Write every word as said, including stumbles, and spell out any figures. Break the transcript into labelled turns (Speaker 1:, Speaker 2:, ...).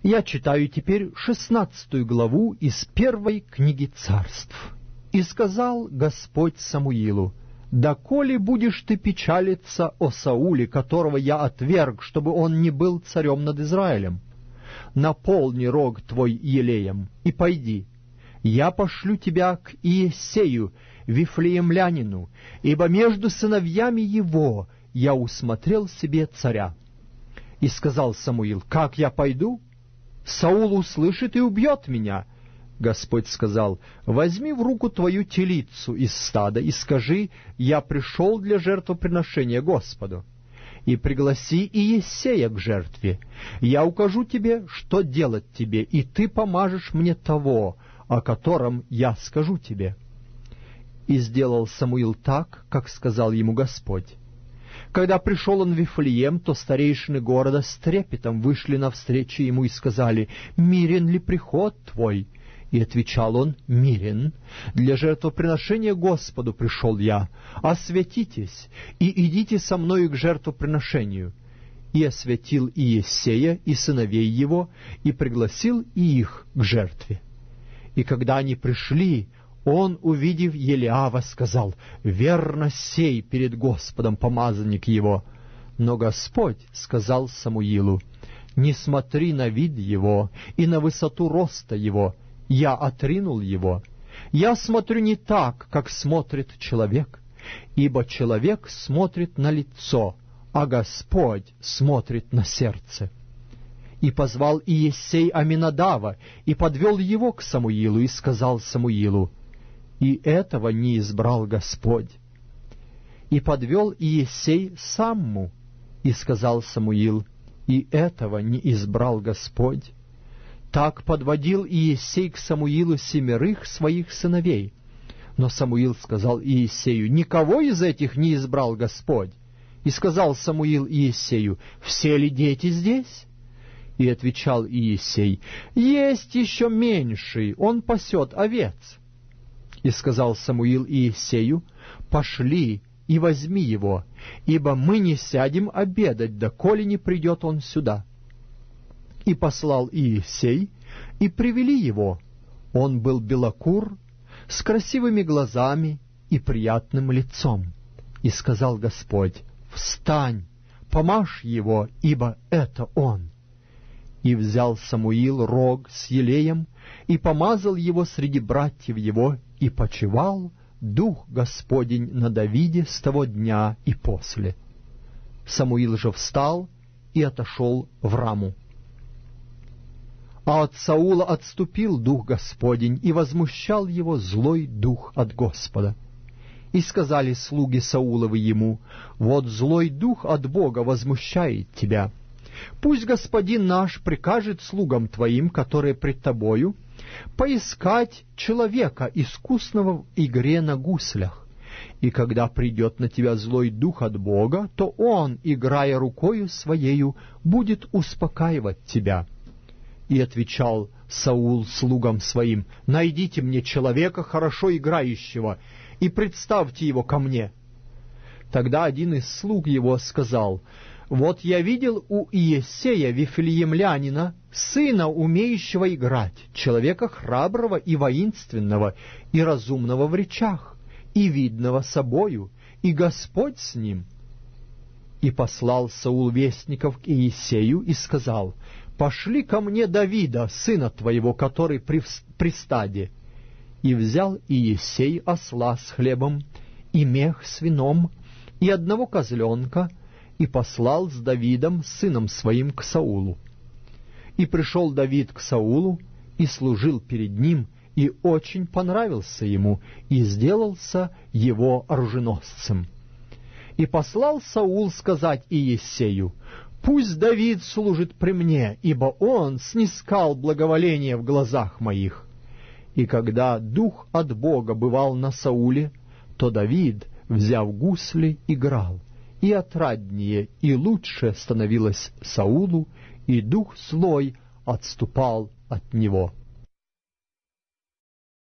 Speaker 1: Я читаю теперь шестнадцатую главу из первой книги Царств. «И сказал Господь Самуилу: доколе будешь ты печалиться о Сауле, которого я отверг, чтобы он не был царем над Израилем? Наполни рог твой елеем и пойди. Я пошлю тебя к Иессею, вифлеемлянину, ибо между сыновьями его я усмотрел себе царя». И сказал Самуил: как я пойду? Саул услышит и убьет меня. Господь сказал: возьми в руку твою телицу из стада и скажи: я пришел для жертвоприношения Господу. И пригласи Иессея к жертве. Я укажу тебе, что делать тебе, и ты помажешь мне того, о котором я скажу тебе. И сделал Самуил так, как сказал ему Господь. Когда пришел он в Вифлеем, то старейшины города с трепетом вышли навстречу ему и сказали: мирен ли приход твой? И отвечал он: мирен. Для жертвоприношения Господу пришел я. Освятитесь и идите со мною к жертвоприношению. И освятил Иессея и сыновей его, и пригласил и их к жертве. И когда они пришли, он, увидев Елиава, сказал: верно сей перед Господом помазанник его. Но Господь сказал Самуилу: не смотри на вид его и на высоту роста его, я отринул его. Я смотрю не так, как смотрит человек, ибо человек смотрит на лицо, а Господь смотрит на сердце. И позвал Иессей Аминадава, и подвел его к Самуилу, и сказал Самуилу: и этого не избрал Господь. И подвел Иессей Самму, и сказал Самуил: и этого не избрал Господь. Так подводил Иессей к Самуилу семерых своих сыновей. Но Самуил сказал Иессею: никого из этих не избрал Господь. И сказал Самуил Иессею: все ли дети здесь? И отвечал Иессей: есть еще меньший, он пасет овец. И сказал Самуил Иессею: пошли и возьми его, ибо мы не сядем обедать, доколе не придет он сюда. И послал Иессей, и привели его. Он был белокур, с красивыми глазами и приятным лицом. И сказал Господь: встань, помажь его, ибо это он. И взял Самуил рог с елеем, и помазал его среди братьев его, и почивал Дух Господень на Давиде с того дня и после. Самуил же встал и отошел в Раму. А от Саула отступил Дух Господень, и возмущал его злой дух от Господа. И сказали слуги Сауловы ему: вот злой дух от Бога возмущает тебя. Пусть господин наш прикажет слугам твоим, которые пред тобою, поискать человека, искусного в игре на гуслях. И когда придет на тебя злой дух от Бога, то он, играя рукою своею, будет успокаивать тебя. И отвечал Саул слугам своим: найдите мне человека, хорошо играющего, и представьте его ко мне. Тогда один из слуг его сказал: вот я видел у Иессея вифлеемлянина сына, умеющего играть, человека храброго и воинственного, и разумного в речах, и видного собою, и Господь с ним. И послал Саул вестников к Иессею и сказал: пошли ко мне Давида, сына твоего, который при, при стаде. И взял Иессей осла с хлебом, и мех с вином, и одного козленка, и послал с Давидом, сыном своим, к Саулу. И пришел Давид к Саулу, и служил перед ним, и очень понравился ему, и сделался его оруженосцем. И послал Саул сказать Иессею: пусть Давид служит при мне, ибо он снискал благоволение в глазах моих. И когда дух от Бога бывал на Сауле, то Давид, взяв гусли, играл, и отраднее и лучше становилось Саулу, и дух злой отступал от него.